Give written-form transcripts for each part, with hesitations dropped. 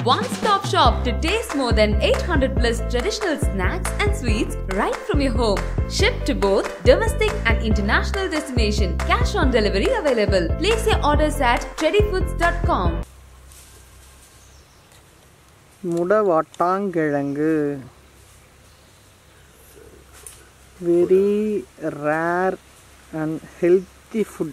one-stop shop to taste more than 800 plus traditional snacks and sweets right from your home. Shipped to both domestic and international destination. Cash on delivery available. Place your orders at treddyfoods.com. Mudavatangilangu, very rare and healthy food.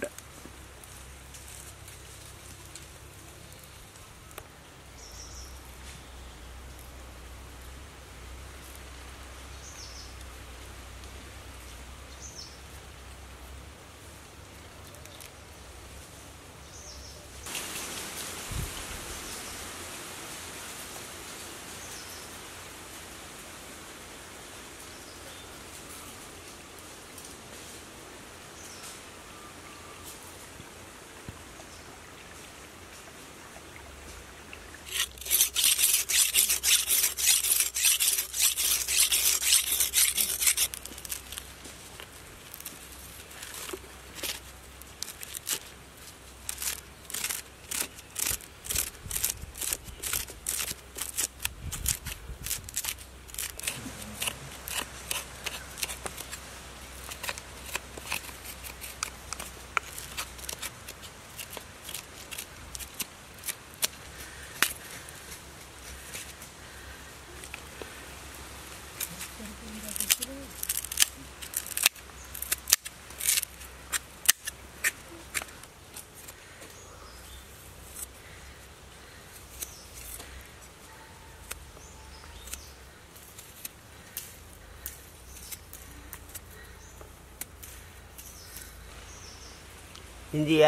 India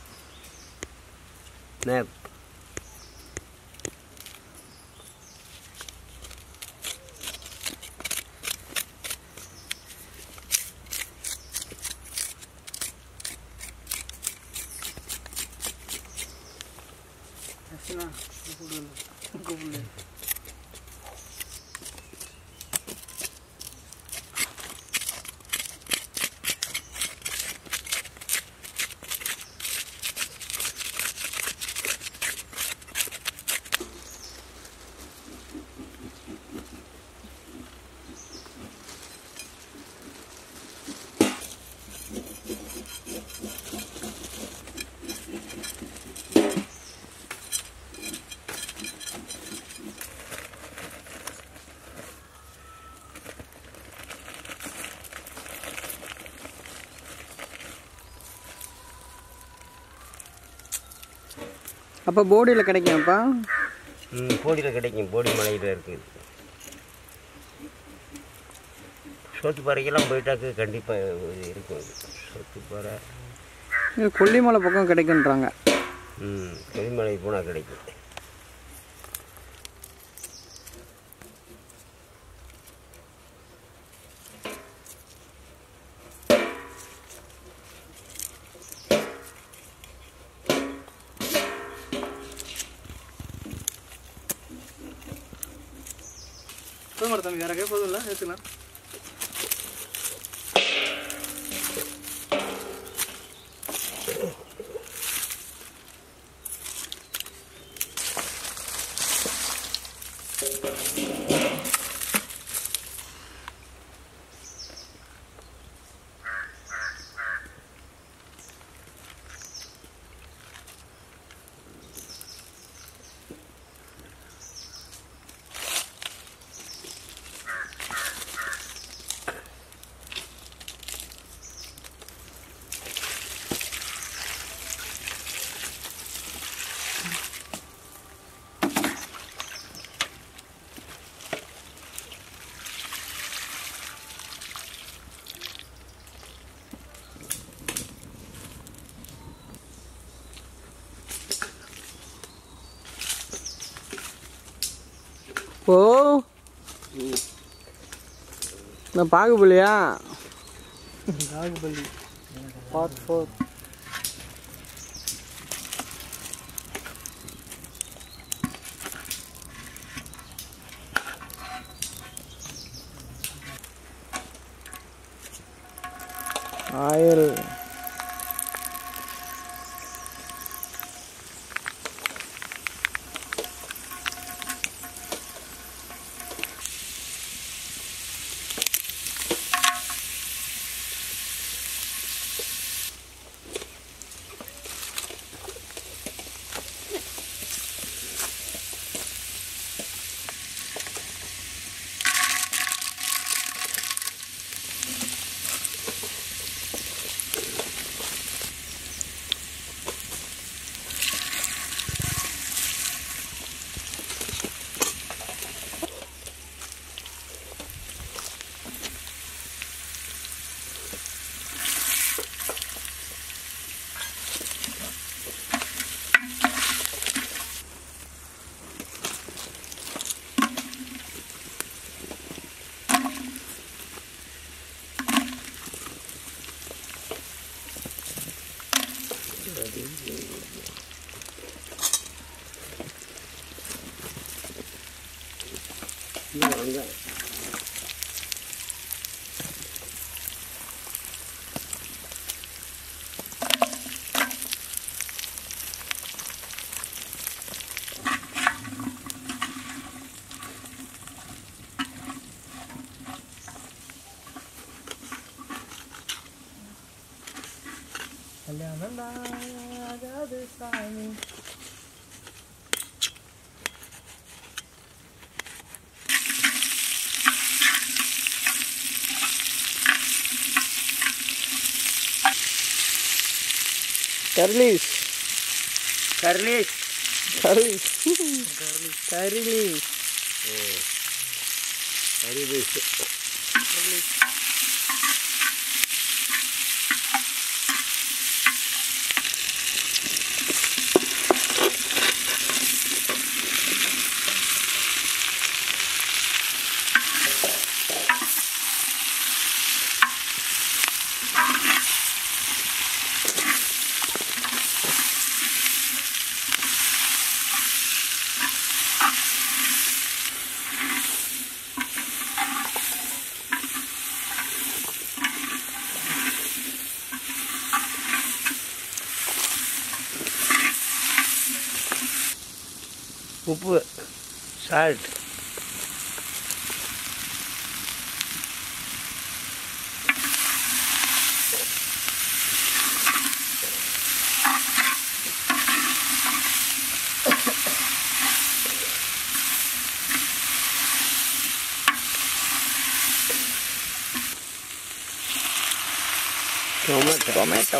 map. அப்போ போடியில் கிடைக்கும்ப்பா? போடியில் கிடைக்கும். போடி மலையில் இருக்குது. சோத்துப்பாறைக்கெல்லாம் போயிட்டாக்கு கண்டிப்பாக இருக்கும். சோத்துப்பாறை கொல்லிமலை பக்கம் கிடைக்குன்றாங்க. கொல்லிமலை போனால் கிடைக்கும். தம்பி வேற கே போதும் இல்லை ஏற்றுக்கலாம். ஓ நான் பாகுபலியா? Baahubali part 4. Oil Curlies. Curlies. Curlies. Curlies. உப்பு சால்ட் டொமேட்டோ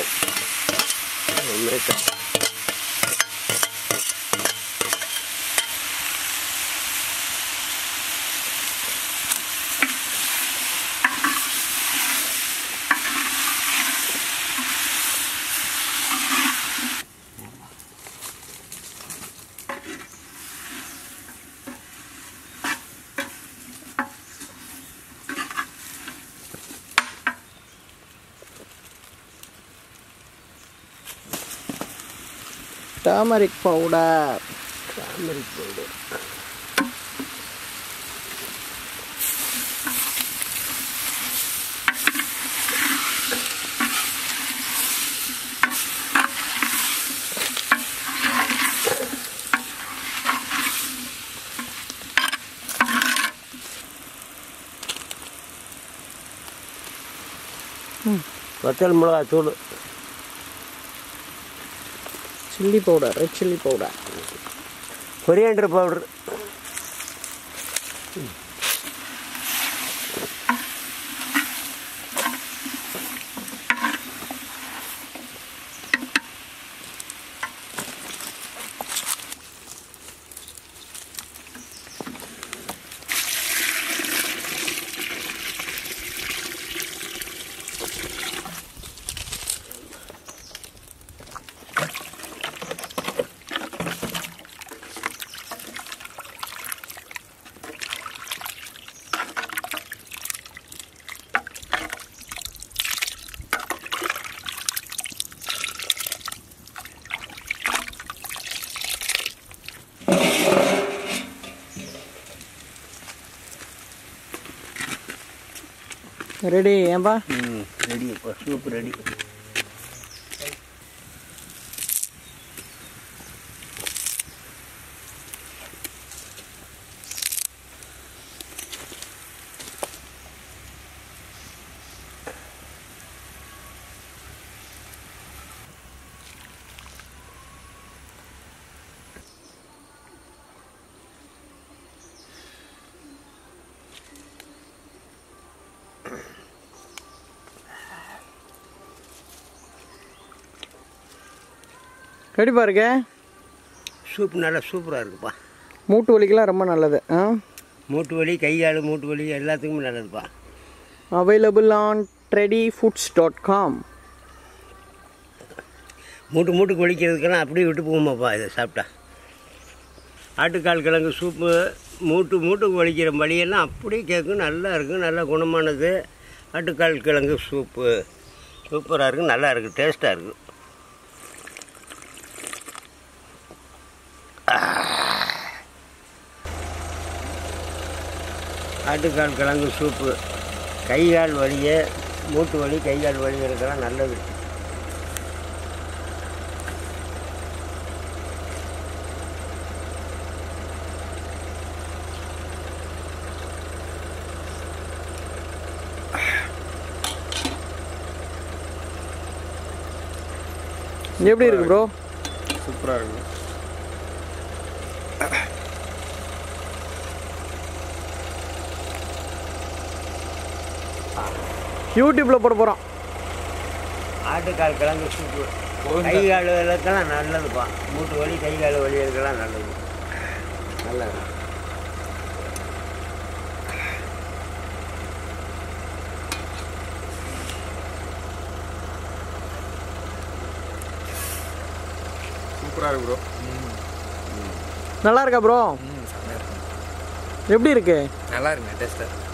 Turmeric powder. வத்தல் மிளகா தூள் Chilli powder, red chilli powder. coriander powder. Ready, Amba? Ready, soup ready. Ready பாருங்க. சூப் நல்லா சூப்பராக இருக்குப்பா. மூட்டு வலிக்கெல்லாம் ரொம்ப நல்லது. மூட்டு வலி, கை கால் மூட்டு வலி எல்லாத்துக்குமே நல்லதுப்பா. Available on trendyfoods.com. மூட்டுக்கு வலிக்கிறதுக்கெல்லாம் அப்படியே விட்டு போகுமாப்பா இதை சாப்பிட்டா. ஆட்டுக்கால் கிழங்கு சூப்பு மூட்டுக்கு வலிக்கிற வலியெல்லாம் அப்படியே கேட்கும். நல்லா இருக்கும், நல்லா குணமானது. ஆட்டுக்கால் கிழங்கு சூப்பு சூப்பராக இருக்குது, நல்லா இருக்குது, டேஸ்ட்டாக இருக்குது. ஆட்டுக்கால் கிழங்கு சூப்பு கை கால் வலியே மூட்டு வலி கை கால் வலி இருக்கலாம் நல்லது. எப்படி இருக்கு ப்ரோ? சூப்பராக இருக்கு. யூடியூப்ல போட போகிறோம். ஆட்டுக்கால் கிழங்கு சூப்பு கை கால் வலிக்கெல்லாம் நல்லதுப்பா. மூட்டு வலி கை கால் வலி இருக்கலாம் நல்லது. நல்லது. சூப்பராக இருக்கு ப்ரோ. நல்லா இருக்கா ப்ரோ? எப்படி இருக்கு? நல்லா இருக்குங்க டேஸ்ட்டாக.